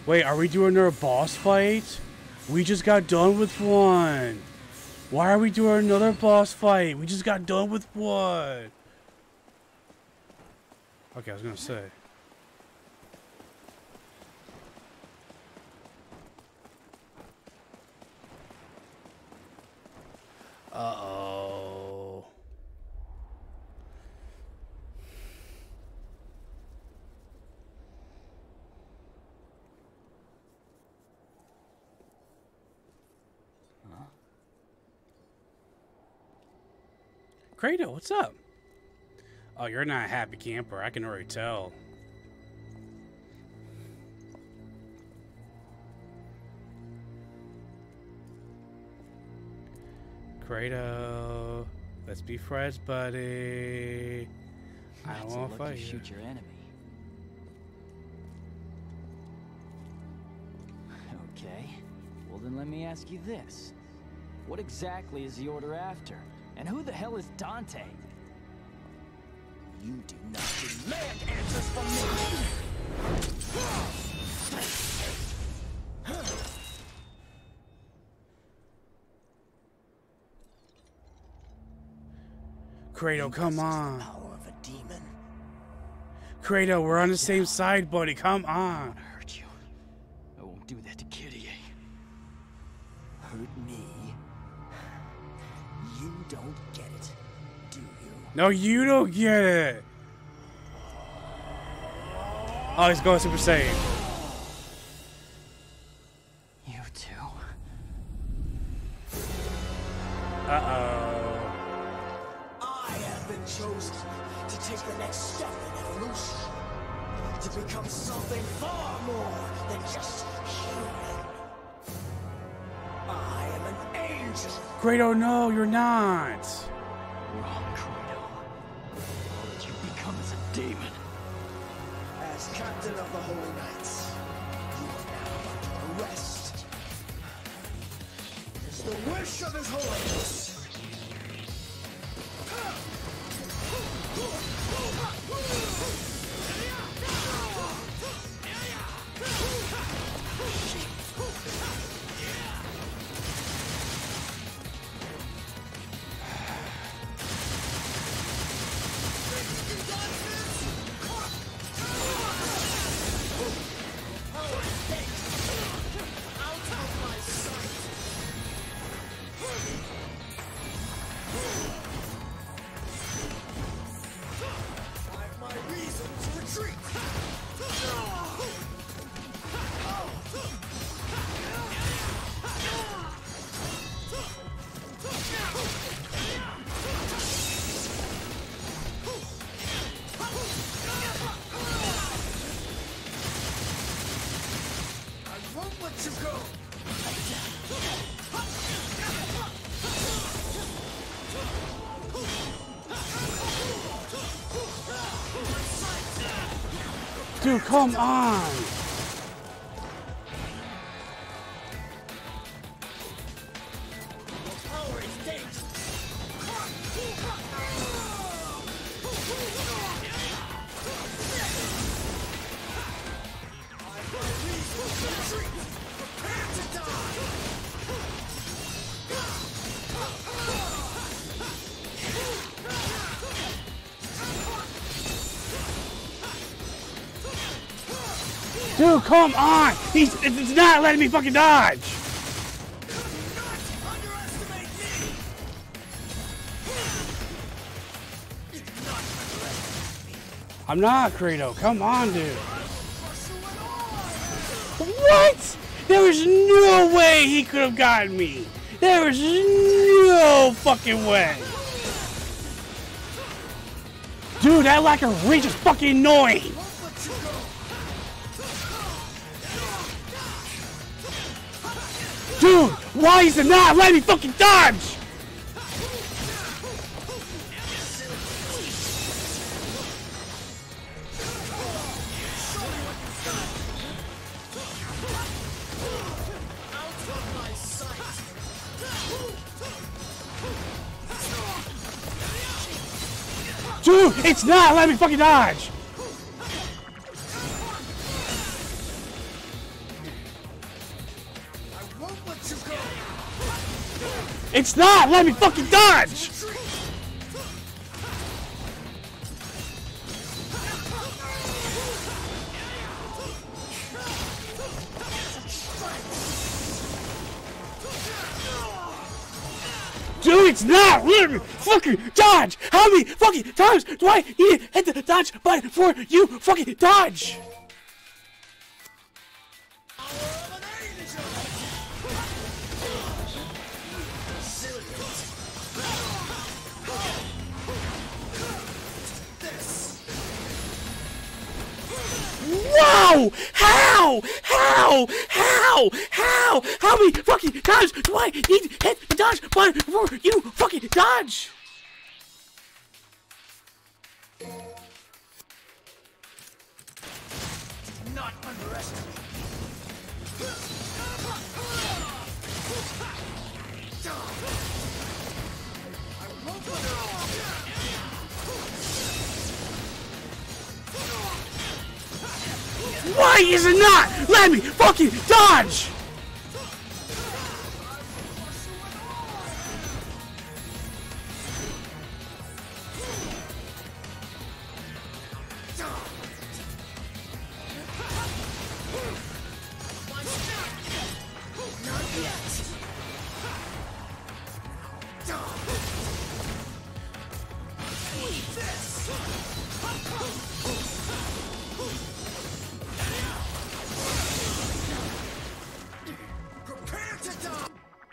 Wait, are we doing another boss fight? We just got done with one. Why are we doing another boss fight? We just got done with one. Okay, I was gonna say. Uh-oh. Huh? Credo, what's up? Oh, you're not a happy camper. I can already tell. Credo, let's be friends, buddy. I don't want to fight you. Shoot your enemy. Okay. Well, then let me ask you this: what exactly is the Order after, and who the hell is Dante? You do not demand answers from me! Credo, come on. The power of a demon. Credo, we're on the same side, buddy. Come on. I want to hurt you. I won't do that to Kitty. Hurt me? You don't get it, do you? No, you don't get it. Oh, he's going Super Saiyan. You too. Uh-oh. I have been chosen to take the next step in evolution. To become something far more than just human. I am an angel. Credo, no, you're not. Wrong, Credo. All that you've become is a demon. As captain of the Holy Knights, you are now under arrest. It's the wish of His Holiness. Dude, come on. Dude, come on! It's not letting me fucking dodge! I'm not, Credo. Come on, dude. What? There was no way he could have gotten me. There was no fucking way. Dude, that lack of reach is fucking annoying. Dude, why is it not letting me fucking dodge? Dude, it's not letting me fucking dodge. It's not! Let me fucking dodge! Dude, it's not! Let me fucking dodge! How many fucking times do I need to hit the dodge button for you fucking dodge? Wow! How? How many fucking times do I need to hit the dodge button for you fucking dodge? Not underestimate. Why is it not? Let me fucking dodge! Prepare to die!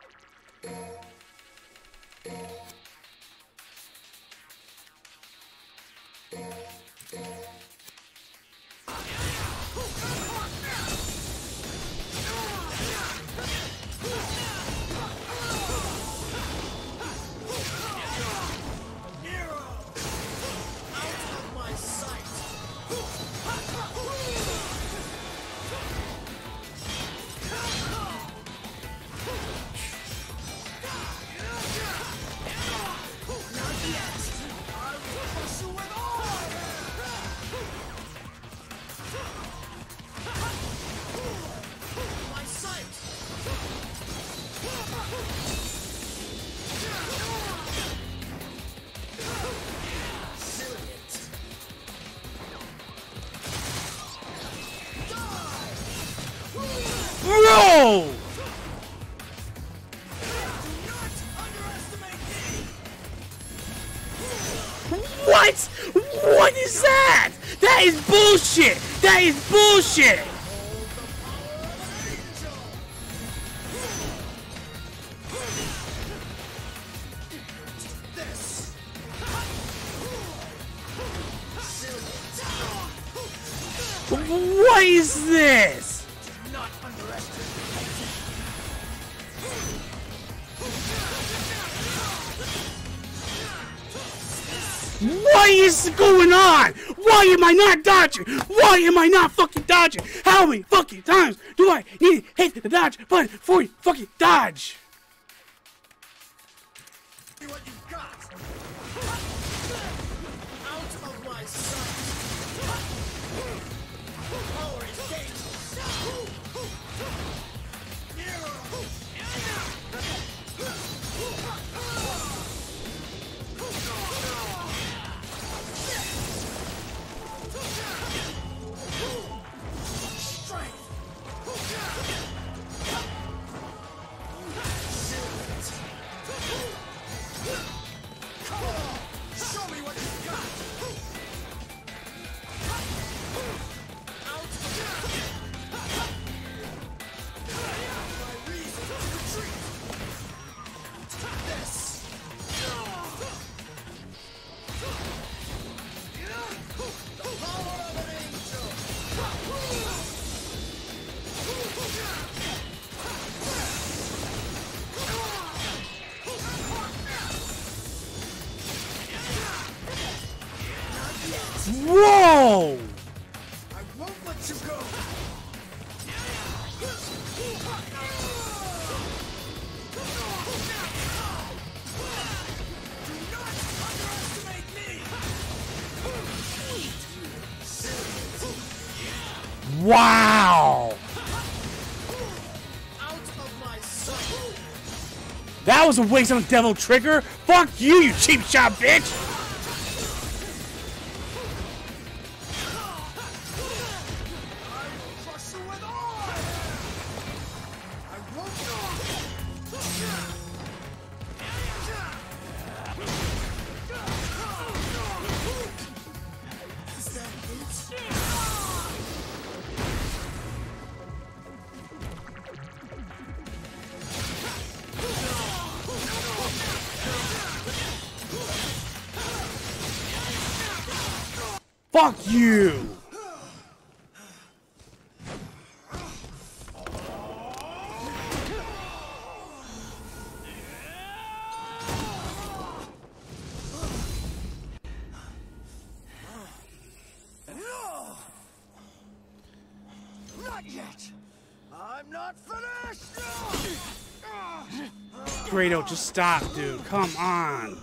Bro! What? What is that? That is bullshit! That is bullshit! What is this? Not underestimate. What is going on? Why am I not dodging? Why am I not fucking dodging? How many fucking times do I need to hit the dodge button before you fucking dodge? See what you got. Out of my sight. Power is gained. Whoa! I won't let you go. Do not underestimate me. Wow! Out of my sight. That was a waste on Devil Trigger. Fuck you, you cheap shot bitch. Fuck you! Not yet. I'm not finished. Credo, just stop, dude. Come on.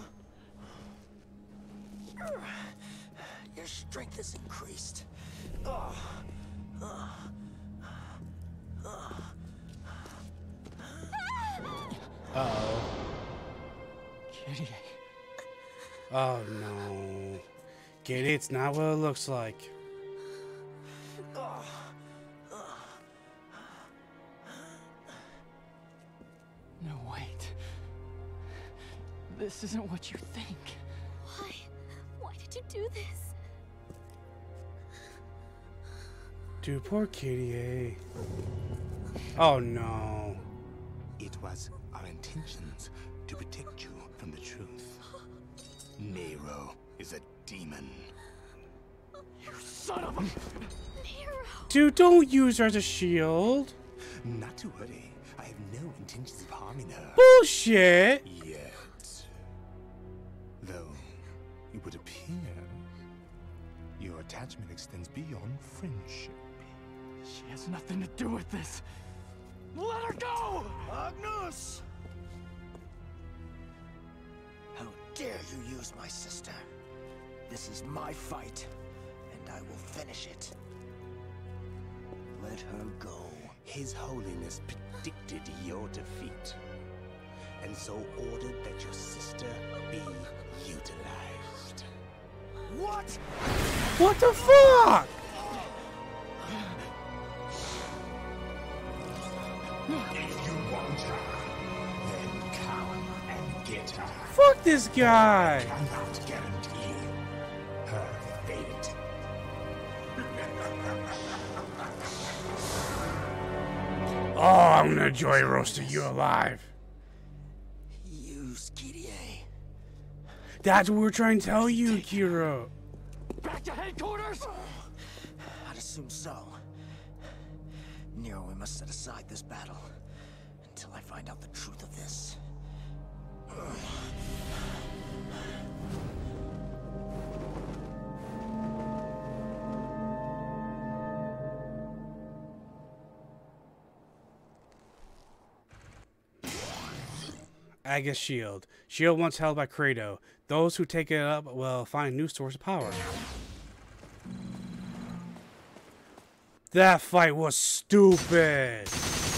Your strength is increased. Uh-oh. Kitty. Oh, no. Get it? It's not what it looks like. No, wait. This isn't what you think. Why? Why did you do this? Dude, poor Kitty, eh? Oh, no. It was our intentions to protect you from the truth. Nero is a demon. You son of a... Nero! Dude, don't use her as a shield. Not to worry, I have no intentions of harming her. Bullshit. Yet. Though, it would appear your attachment extends beyond friendship. She has nothing to do with this. Let her go! Agnus! How dare you use my sister? This is my fight, and I will finish it. Let her go. His Holiness predicted your defeat, and so ordered that your sister be utilized. What? What the fuck? If you want her, then come and get her. Fuck this guy. Cannot guarantee her fate. Oh, I'm gonna enjoy roasting you alive. Use Kyrie. That's what we're trying to tell you, Kiro. Back to headquarters! I'd assume so. Nero, we must set aside this battle until I find out the truth of this. Aga's shield. Shield once held by Credo. Those who take it up will find a new source of power. That fight was stupid.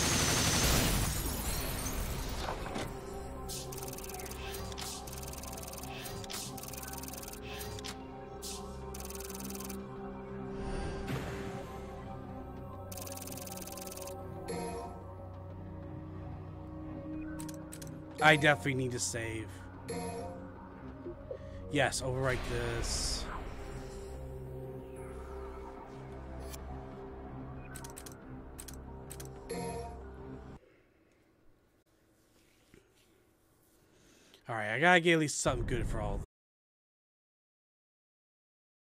I definitely need to save. Yes, overwrite this. Alright, I gotta get at least something good for all